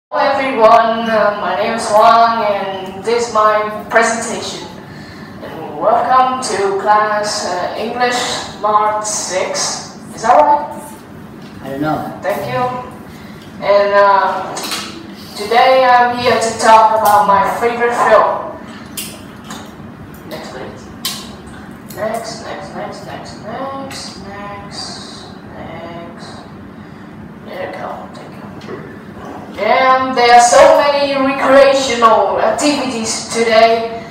Hello everyone, my name is Huang and this is my presentation. And welcome to class English Part 6. Is that right? I don't know. Thank you. And today I'm here to talk about my favorite film. Next please. Next. There you go. Thank you. And there are so many recreational activities today,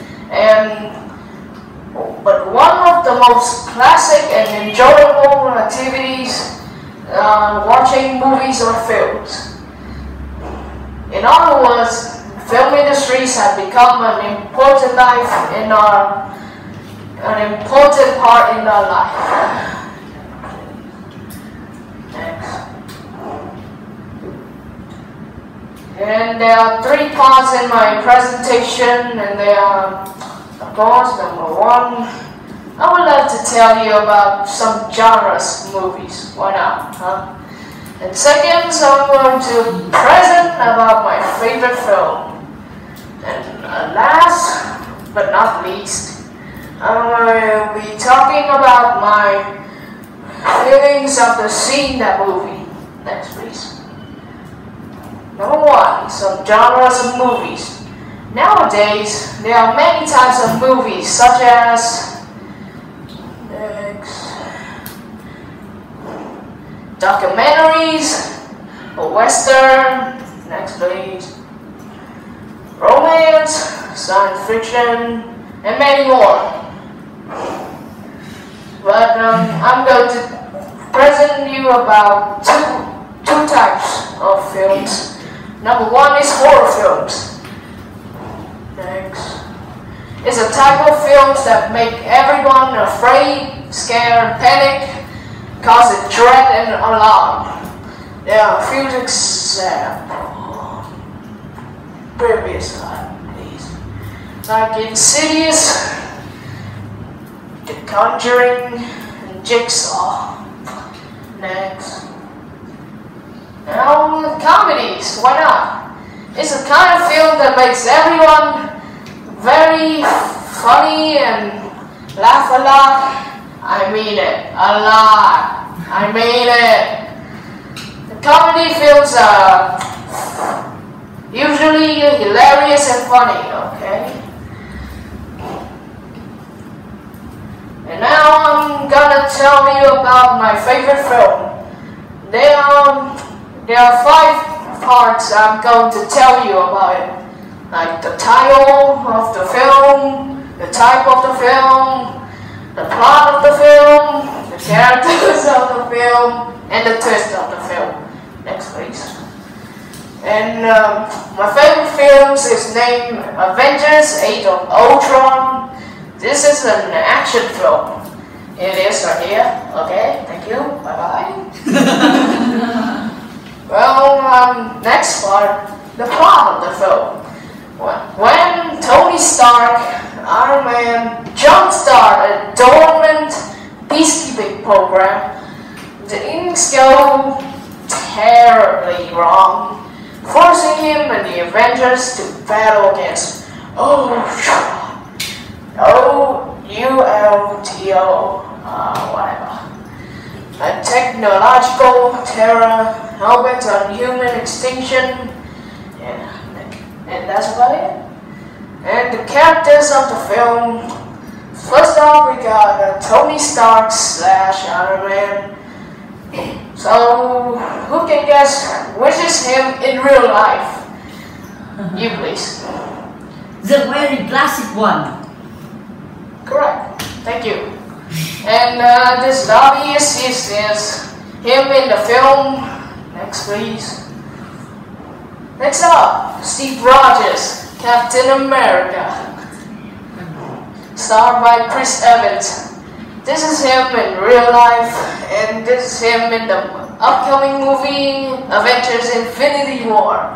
but one of the most classic and enjoyable activities are watching movies or films. In other words, film industries have become an important part in our life. And there are 3 parts in my presentation, and they are, of course, number 1, I would like to tell you about some genres of movies. Why not, huh? And second, I'm going to present about my favorite film. And last but not least, I will be talking about my feelings after seeing that movie. Next, please. Number 1, some genres of movies. Nowadays, there are many types of movies, such as documentaries, or western, next please, romance, science fiction, and many more. But I'm going to present you about two types of films. Number 1 is horror films. Next. It's a type of films that make everyone afraid, scared, panic, cause a dread and alarm. There are a few examples. Previous slide, please. Like Insidious, The Conjuring, and Jigsaw. Next. Now, comedies, why not? It's a kind of film that makes everyone very funny and laugh a lot. I mean it, a lot. I mean it. The comedy films are usually hilarious and funny, okay? And now I'm gonna tell you about my favorite film. There are 5 parts I'm going to tell you about it. Like the title of the film, the type of the film, the plot of the film, the characters of the film, and the twist of the film. Next please. And my favorite films is named Avengers Age of Ultron. This is an action film. It is right here. Okay, thank you. Bye-bye. Well, next part, the plot of the film. When Tony Stark, Iron Man, jumpstart a dormant peacekeeping program, things go terribly wrong, forcing him and the Avengers to battle against whatever. A technological terror, helmet on human extinction, and that's about it. And the characters of the film, first off we got Tony Stark / Iron Man. So, who can guess which is him in real life? You please. The very classic one. Correct, thank you. And this is obvious, is him in the film. Next please. Next up, Steve Rogers, Captain America, starred by Chris Evans. This is him in real life, and this is him in the upcoming movie Avengers Infinity War.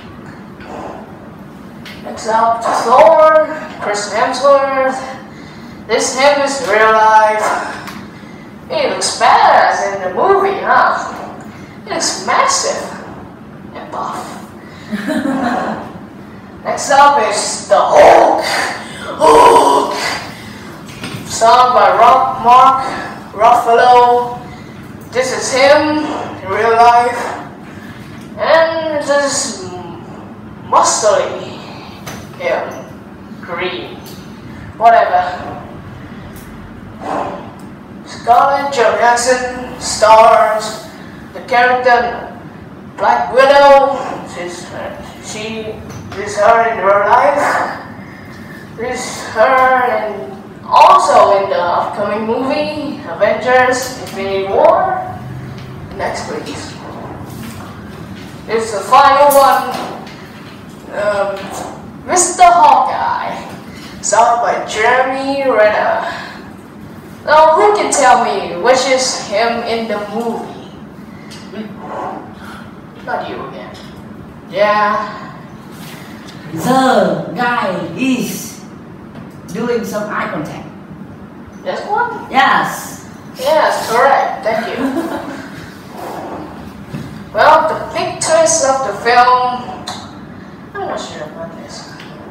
Next up, Thor, Chris Hemsworth. This him is real life. He looks badass in the movie, huh? He looks massive and buff. Next up is the Hulk. Hulk! Sung by Mark Ruffalo. This is him in real life. And this is muscly him. Green. Whatever. Scarlett Johansson stars the character Black Widow. She is her in real life. This is her and also in the upcoming movie Avengers Infinity War. Next please. This is the final one. Mr. Hawkeye, sung by Jeremy Renner. Now, who can tell me which is him in the movie? Not you again. Yeah. The guy is doing some eye contact. This one? Yes. Yes, correct. Thank you. Well, the big twist of the film. I'm not sure about this.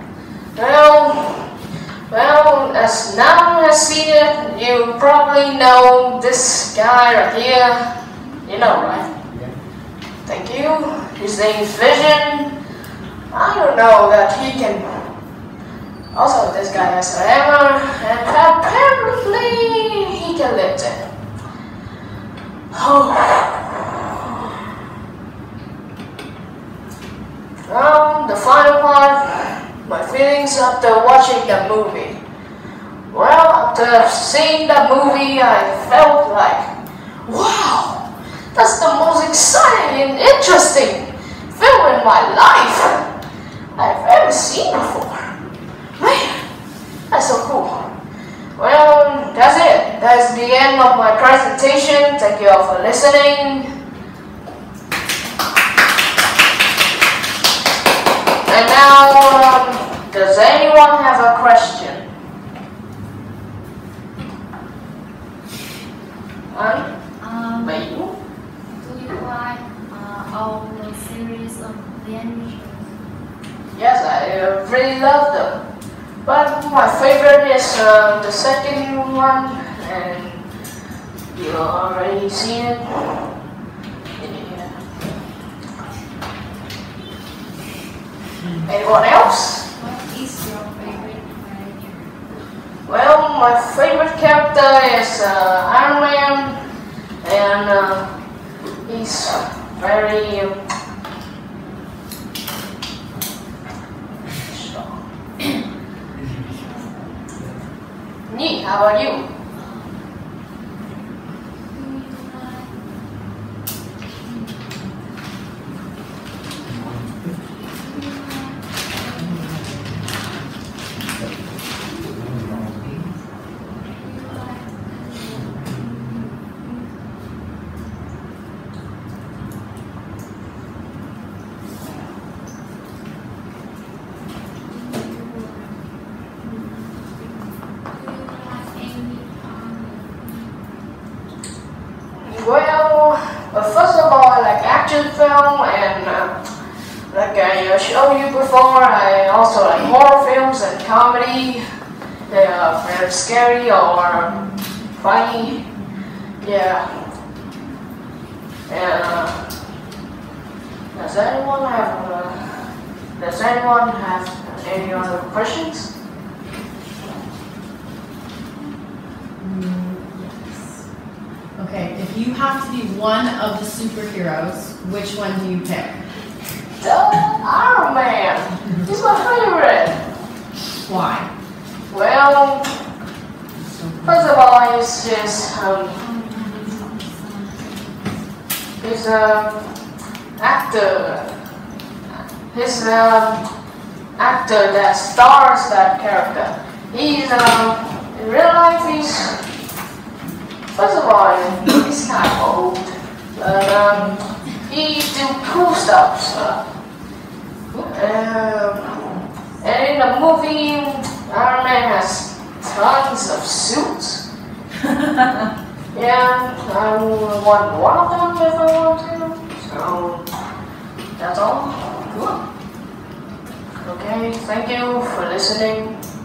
Well, as now has seen it, you probably know this guy right here. You know, right? Yeah. Thank you. His name is Vision. I don't know that he can. Also, this guy has a hammer, and apparently he can lift it. Oh. The final part, my feelings after watching the movie. Well, after seeing the movie, I felt like, wow, that's the most exciting and interesting film in my life I've ever seen before. Man, that's so cool. Well, that's it. That's the end of my presentation. Thank you all for listening. And now, does anyone have a question? Maybe? Do you like all the series of Avengers? Yes, I really love them. But my favorite is the second one, and you already seen it. Yeah. Anyone else? What is your favorite Avenger? Well, my favorite character is Iron Man, and he's very strong. Neat, how about you? Well, first of all, I like action film, and like I showed you before, I also like horror films and comedy. They are very scary or funny. Yeah. And does anyone have any other questions? Yes. Okay, if you have to be one of the superheroes, which one do you pick? Iron Man. He's my favorite. Why? Well, first of all, he's actor. He's an actor that stars that character. He's in real life. First of all, he's kind of old, but he do cool stuff. And in the movie, Iron Man has tons of suits. Yeah, I want one of them if I want to. So that's all. Cool. Okay, thank you for listening.